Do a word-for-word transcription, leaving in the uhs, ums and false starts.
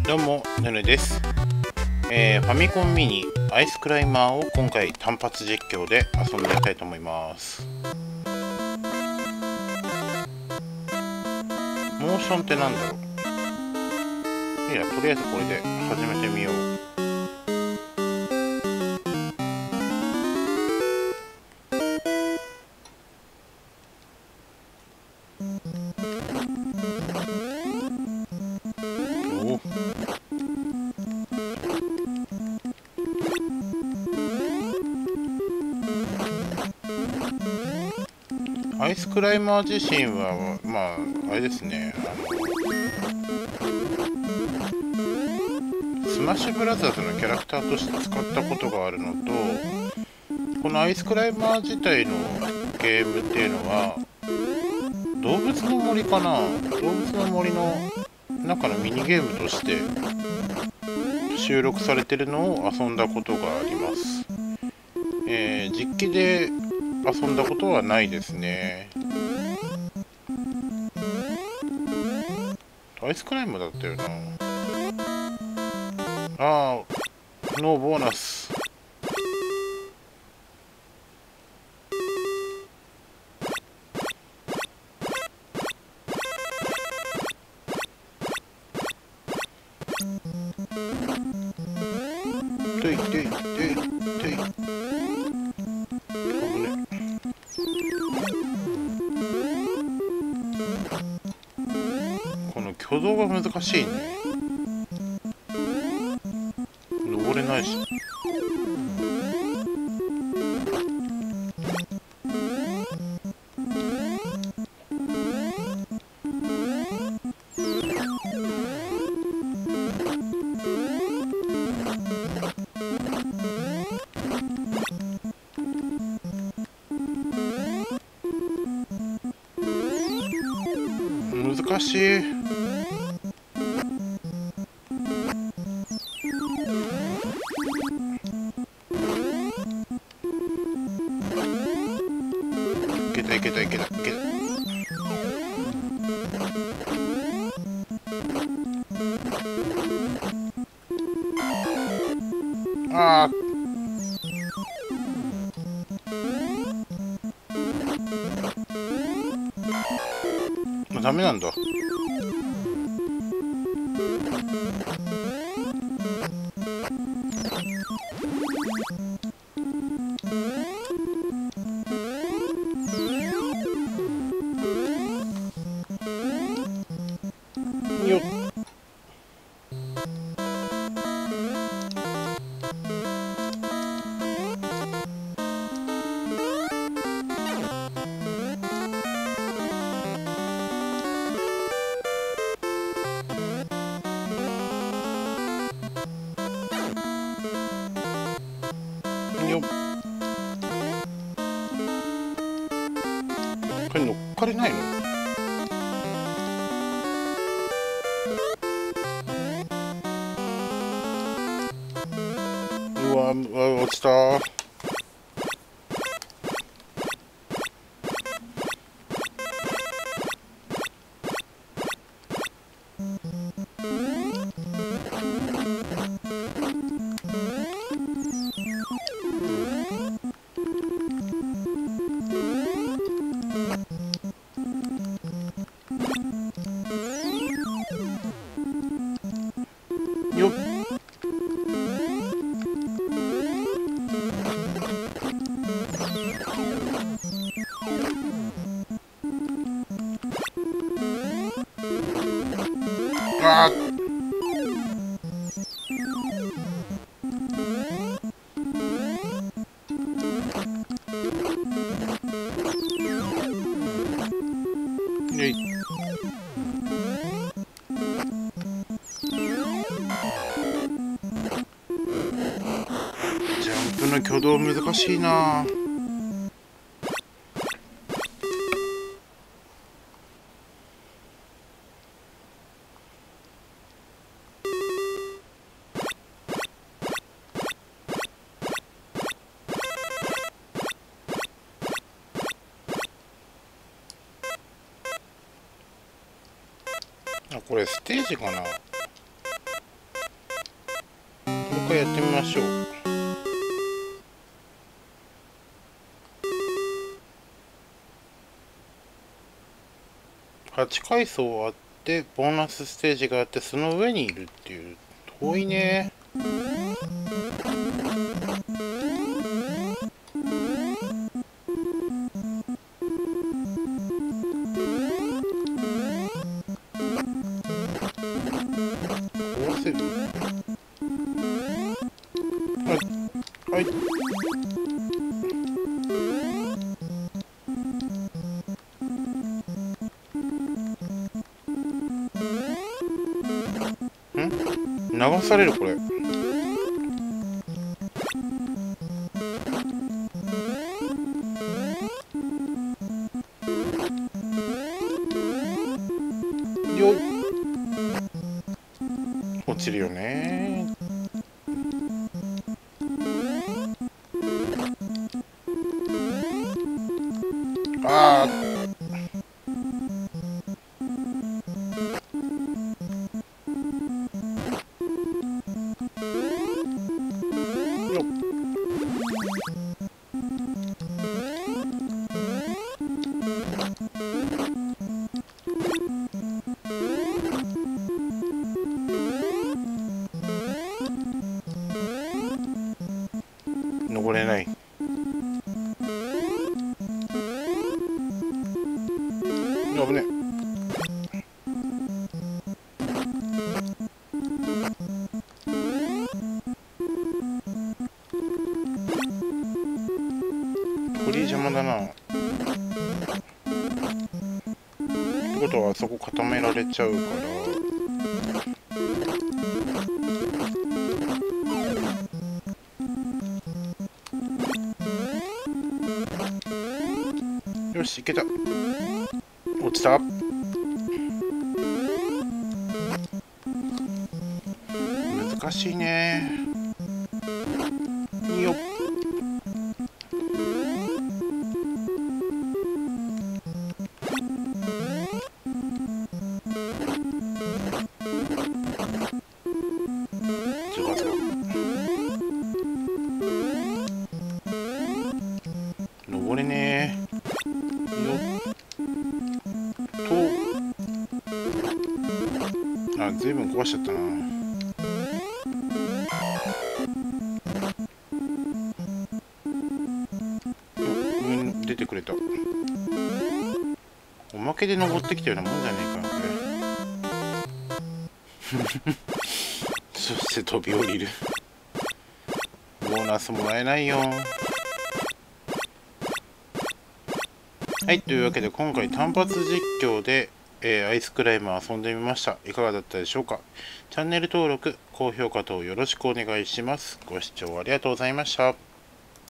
どうも、ぬぬです、えー、ファミコンミニアイスクライマーを今回単発実況で遊んでみたいと思います。モーションってなんだろう。いや、とりあえずこれで始めてみよう。アイスクライマー自身はまああれですね、あのスマッシュブラザーズのキャラクターとして使ったことがあるのと、このアイスクライマー自体のゲームっていうのは動物の森かな、動物の森の中のミニゲームとして収録されてるのを遊んだことがあります。えー、実機で遊んだことはないですね。アイスクライムだったよな。ああ、ノーボーナス。ていていていてい。挙動が難しいね。登れないし。難しい。いけたいけたいけたいけた。ああ。ダメなんだ。よっ。よっ。これ乗っかれないの？うわ、うわ、落ちた。よっ。あー。えい。ジャンプの挙動難しいな。あ、これステージかな。 回やってみましょう。はち階層あってボーナスステージがあって、その上にいるっていう。遠いね。壊せる？はいはい。流されるこれ。よっ、落ちるよね。ああ。登れない。危ね。鳥邪魔だな。ってことはあそこ固められちゃうから。よし、いけた。落ちた。難しいね。いいよ。ズバズバ。登れねえ。よっと。あ、ずいぶん壊しちゃったな。出てくれた。おまけで登ってきたようなもんじゃねえかなこれ。そして飛び降りる。ボーナスもらえないよ。はい、というわけで今回単発実況で、えー、アイスクライム遊んでみました。いかがだったでしょうか。チャンネル登録、高評価等よろしくお願いします。ご視聴ありがとうございました。